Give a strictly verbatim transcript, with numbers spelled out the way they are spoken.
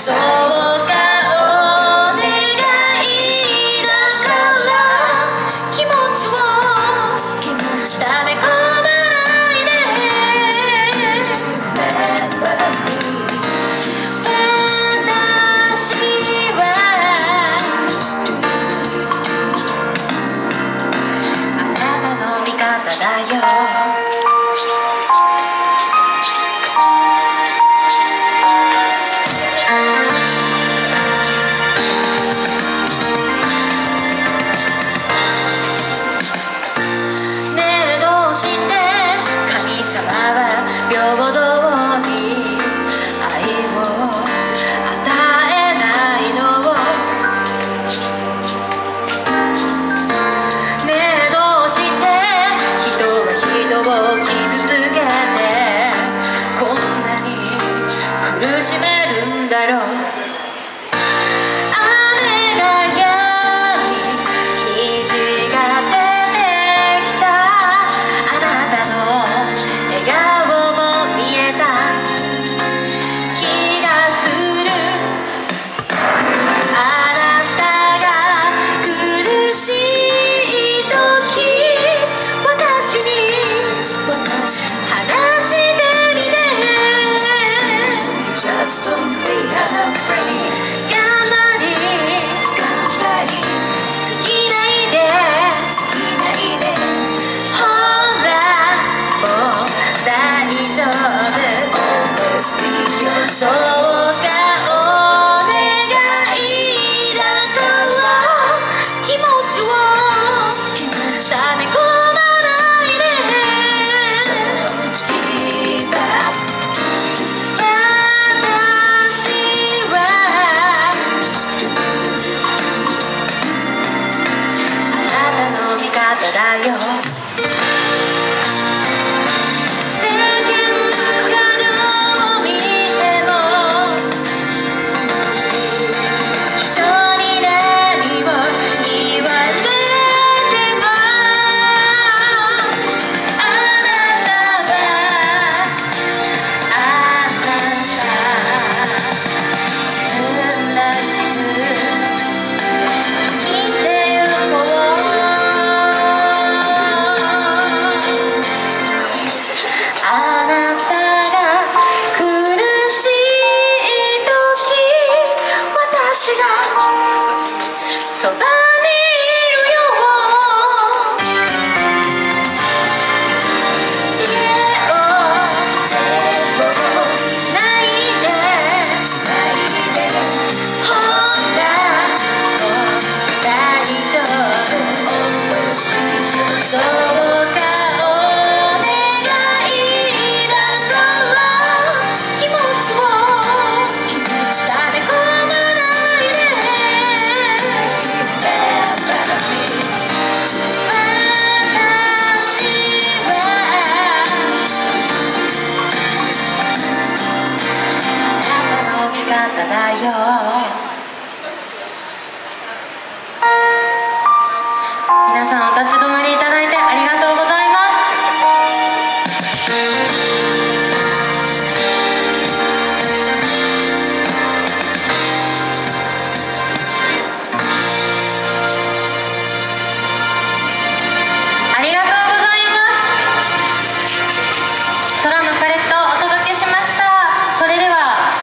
そうかお願いだから気持ちを溜め込まないで私はあなたの味方だよ平等に愛を与えないのねえどうして人は人を傷つけてこんなに苦しめるんだろう雨が止み虹が出てきたあなたの笑顔Just don't be afraid 頑張り頑張り好きないで好きないでほらもう大丈夫 Always be yourself そうかお願いだから気持ちを溜め込まないで Don't give upだよ世間から見ても人に何を言われてもあなたはあなた自分らしく生きてゆこうあなたが苦しい時私がそばにいるよ手をつないでほらもう大丈夫そうかだよ皆さんお立ち止まりいた